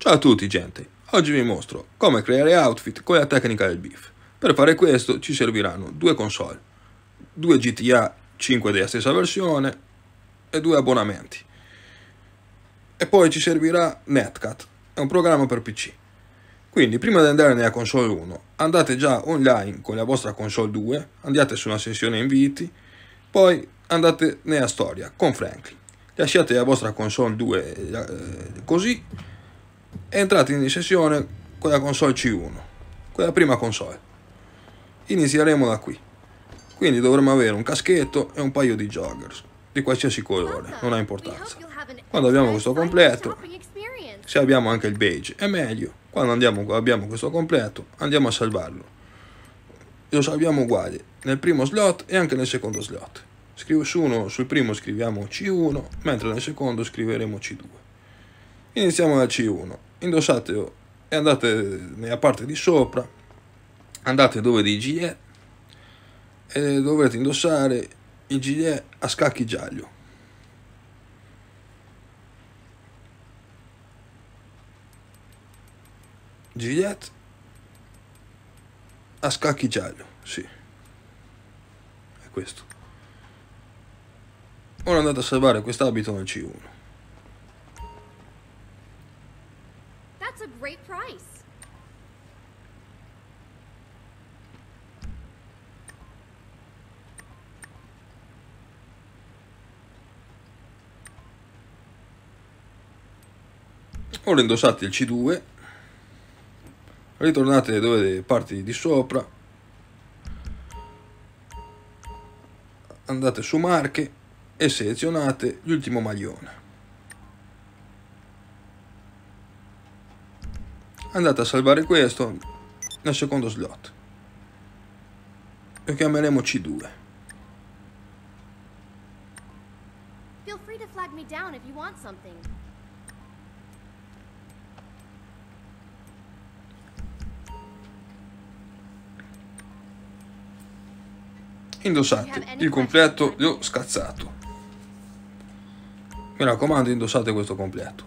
Ciao a tutti gente, oggi vi mostro come creare outfit con la tecnica del beef. Per fare questo ci serviranno due console, due GTA 5 della stessa versione e due abbonamenti. E poi ci servirà Netcat, è un programma per PC. Quindi prima di andare nella console 1 andate già online con la vostra console 2, andate su una sessione inviti, poi andate nella storia con Franklin. Lasciate la vostra console 2 così e entrate in sessione con la console C1, quella prima console. Inizieremo da qui. Quindi dovremo avere un caschetto e un paio di joggers, di qualsiasi colore, non ha importanza. Quando abbiamo questo completo, se abbiamo anche il beige è meglio. Quando abbiamo questo completo, andiamo a salvarlo. Lo salviamo uguale nel primo slot e anche nel secondo slot. Sul primo scriviamo C1, mentre nel secondo scriveremo C2. Iniziamo dal C1, indossatelo e andate nella parte di sopra, andate dove di gilet e dovrete indossare il gilet a scacchi giallo. Gilet a scacchi giallo, sì, è questo. Ora andate a salvare quest'abito nel C1. That's a great price. Ora indossate il C2, ritornate dove le parti di sopra, andate su marche e selezionate l'ultimo maglione. Andate a salvare questo nel secondo slot. Lo chiameremo C2. Feel free to flag me down if you want something. Indossate il completo, l'ho scazzato. Mi raccomando, indossate questo completo.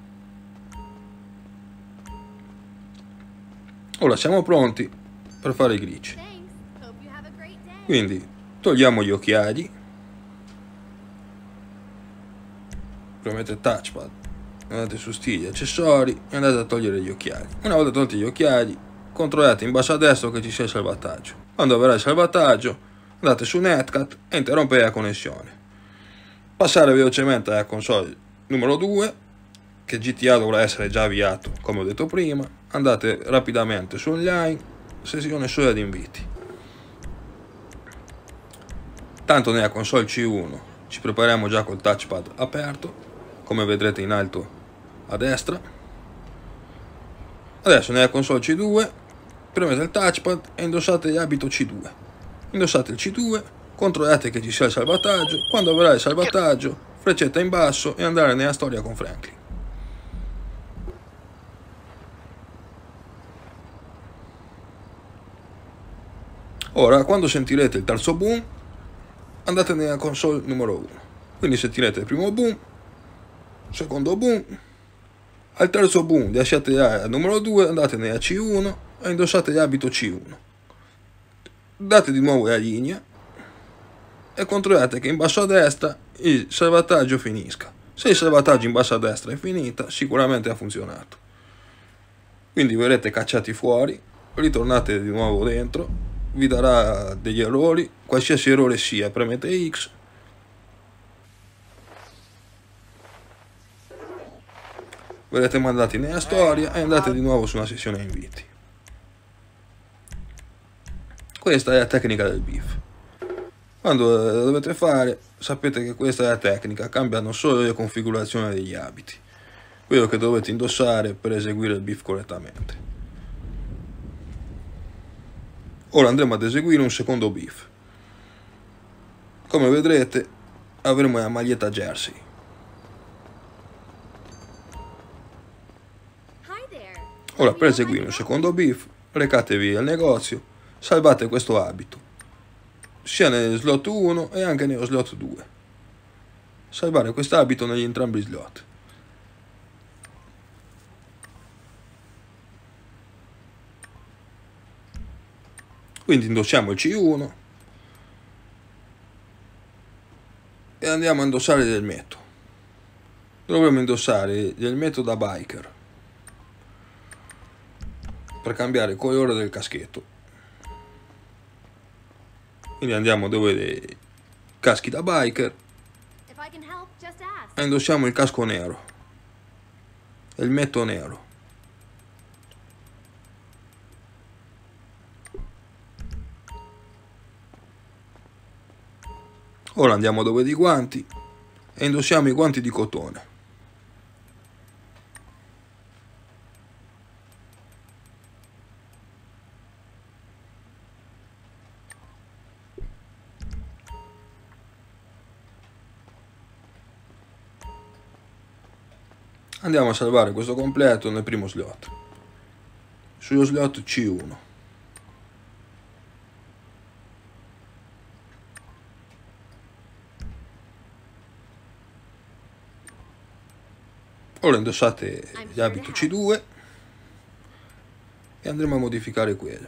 Ora siamo pronti per fare i glitch. Quindi togliamo gli occhiali, premete touchpad, andate su stili, accessori e andate a togliere gli occhiali. Una volta tolti gli occhiali, controllate in basso a destra che ci sia il salvataggio. Quando avverrà il salvataggio, andate su Netcat e interrompete la connessione. Passare velocemente alla console numero 2, che GTA dovrà essere già avviato, come ho detto prima. Andate rapidamente su online, sessione solo ad inviti. Tanto nella console C1 ci prepariamo già col touchpad aperto, come vedrete in alto a destra. Adesso nella console C2 premete il touchpad e indossate l'abito C2. Indossate il C2, controllate che ci sia il salvataggio. Quando avverrà il salvataggio, freccetta in basso e andare nella storia con Franklin. Ora, quando sentirete il terzo boom, andate nella console numero 1. Quindi sentirete il primo boom, secondo boom, al terzo boom lasciate la numero 2, andate nella C1 e indossate l'abito C1. Date di nuovo la linea e controllate che in basso a destra il salvataggio finisca. Se il salvataggio in basso a destra è finita, sicuramente ha funzionato. Quindi verrete cacciati fuori, ritornate di nuovo dentro, vi darà degli errori, qualsiasi errore sia, premete X. Verrete mandati nella storia e andate di nuovo su una sessione inviti. Questa è la tecnica del beef. Quando la dovete fare, sapete che questa è la tecnica, cambiano solo le configurazioni degli abiti, quello che dovete indossare per eseguire il beef correttamente. Ora andremo ad eseguire un secondo beef. Come vedrete avremo la maglietta jersey. Ora per eseguire un secondo beef recatevi al negozio, salvate questo abito, sia nello slot 1 e anche nello slot 2. Salvare quest'abito negli entrambi slot. Quindi indossiamo il C1 e andiamo a indossare il elmetto. Dovremmo indossare l'elmetto da biker per cambiare il colore del caschetto. Quindi andiamo dove dei caschi da biker If I can help, just ask. e indossiamo il casco nero, elmetto nero. Ora andiamo dove dei guanti e indossiamo i guanti di cotone. Andiamo a salvare questo completo nel primo slot. Sullo slot C1. Ora indossate gli abiti C2 e andremo a modificare quello,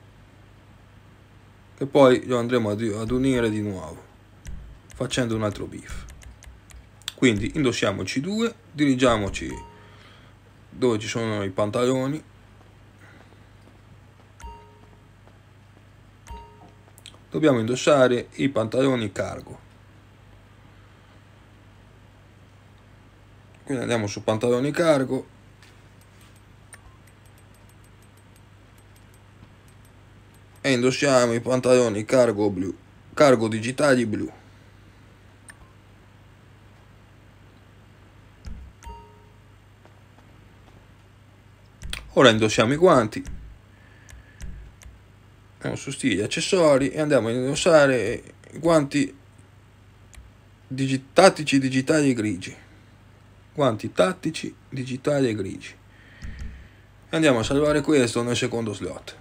che poi lo andremo ad unire di nuovo facendo un altro biff. Quindi indossiamo il C2, dirigiamoci dove ci sono i pantaloni, dobbiamo indossare i pantaloni cargo. Quindi andiamo su pantaloni cargo e indossiamo i pantaloni cargo blu, cargo digitali blu. Ora indossiamo i guanti, andiamo su stili accessori e andiamo a indossare i guanti tattici digitali grigi. Guanti tattici digitali e grigi. E andiamo a salvare questo nel secondo slot.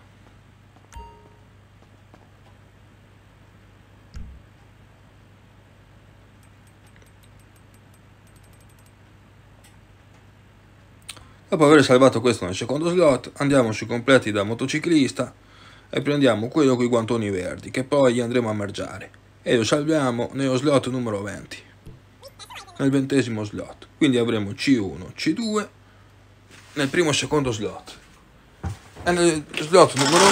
Dopo aver salvato questo nel secondo slot, andiamo sui completi da motociclista e prendiamo quello con i guantoni verdi, che poi gli andremo a mergiare, e lo salviamo nello slot numero 20, nel 20° slot. Quindi avremo C1, C2 nel primo e secondo slot, e nel slot numero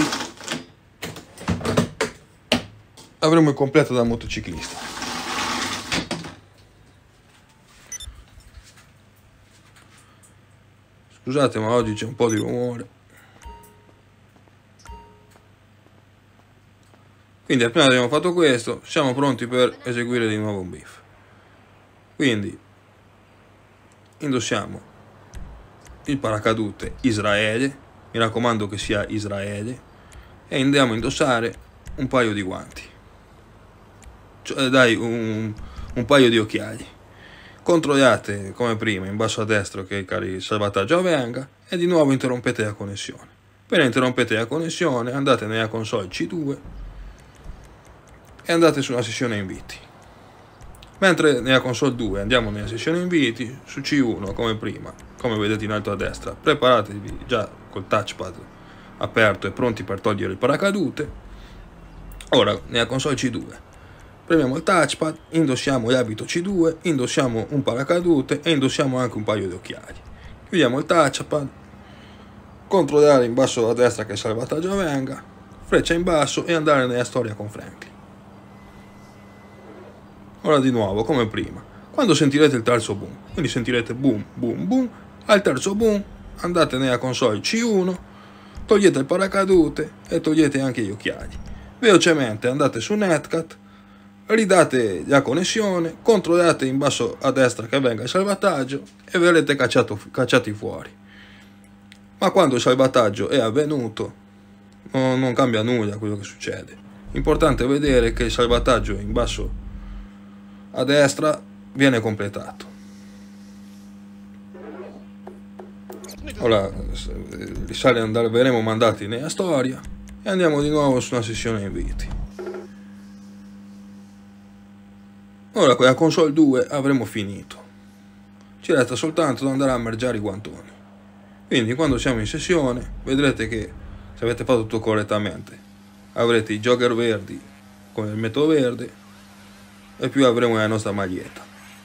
20 avremo il completo da motociclista. Scusate, ma oggi c'è un po' di rumore. Quindi appena abbiamo fatto questo, siamo pronti per eseguire di nuovo un biff. Quindi indossiamo il paracadute Israele, mi raccomando che sia Israele, e andiamo a indossare un paio di guanti, cioè dai un paio di occhiali. Controllate come prima in basso a destra che il salvataggio avvenga e di nuovo interrompete la connessione. Appena interrompete la connessione andate nella console C2 e andate sulla sessione inviti. Mentre nella console 2 andiamo nella sessione inviti, su C1 come prima, come vedete in alto a destra, preparatevi già col touchpad aperto e pronti per togliere il paracadute. Ora nella console C2 premiamo il touchpad, indossiamo l'abito C2, indossiamo un paracadute e indossiamo anche un paio di occhiali. Chiudiamo il touchpad, controllare in basso a destra che il salvataggio avvenga, freccia in basso e andare nella storia con Franklin. Ora di nuovo come prima, quando sentirete il terzo boom, quindi sentirete boom boom boom, al terzo boom andate nella console C1, togliete il paracadute e togliete anche gli occhiali. Velocemente andate su Netcat, ridate la connessione, controllate in basso a destra che avvenga il salvataggio e verrete cacciati fuori. Ma quando il salvataggio è avvenuto non cambia nulla quello che succede. L'importante è vedere che il salvataggio in basso a destra viene completato. Ora verremo mandati nella storia e andiamo di nuovo su una sessione inviti. Ora con la console 2 avremo finito, ci resta soltanto da andare a mergiare i guantoni. Quindi quando siamo in sessione vedrete che se avete fatto tutto correttamente avrete i jogger verdi con il metodo verde e più avremo la nostra maglietta.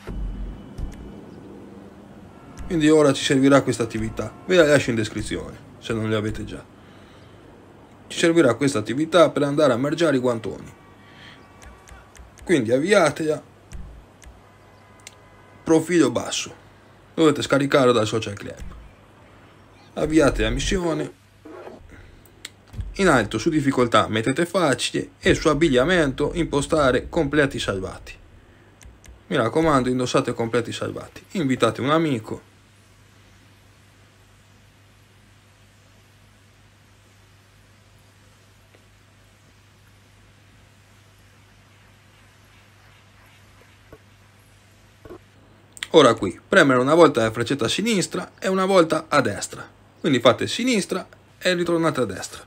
Quindi ora ci servirà questa attività, ve la lascio in descrizione se non le avete già. Ci servirà questa attività per andare a mergiare i guantoni. Quindi avviatela. Profilo basso, dovete scaricarlo dal social club. Avviate la missione. In alto su difficoltà mettete facile e su abbigliamento impostare completi salvati. Mi raccomando, indossate completi salvati. Invitate un amico. Ora qui, premere una volta la freccetta a sinistra e una volta a destra. Quindi fate sinistra e ritornate a destra.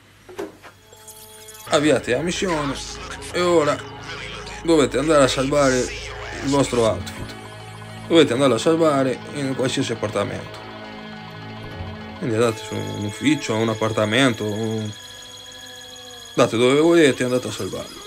Avviate la missione e ora dovete andare a salvare il vostro outfit. Dovete andarlo a salvare in qualsiasi appartamento. Quindi andate su un ufficio, un appartamento, andate dove volete e andate a salvarlo.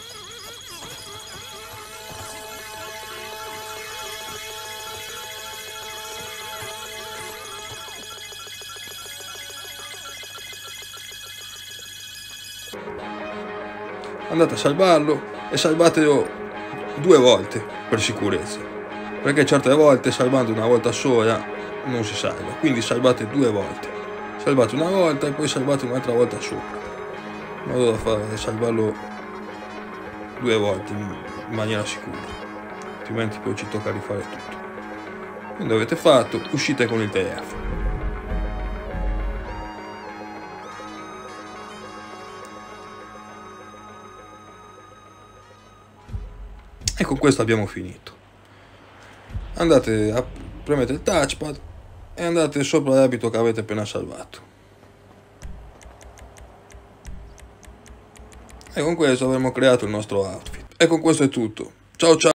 Andate a salvarlo e salvatelo 2 volte per sicurezza, perché certe volte salvando una volta sola non si salva, quindi salvate 2 volte, salvate una volta e poi salvate un'altra volta sopra, in modo da salvarlo 2 volte in maniera sicura, altrimenti poi ci tocca rifare tutto. Quindi avete fatto, uscite con il telefono. E con questo abbiamo finito. Andate a premete il touchpad e andate sopra l'abito che avete appena salvato. E con questo avremo creato il nostro outfit. E con questo è tutto. Ciao ciao!